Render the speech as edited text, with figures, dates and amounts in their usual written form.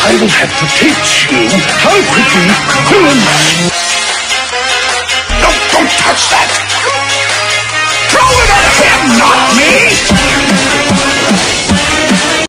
I will have to teach you how to be cool. No, don't touch that! Throw it at him, not me!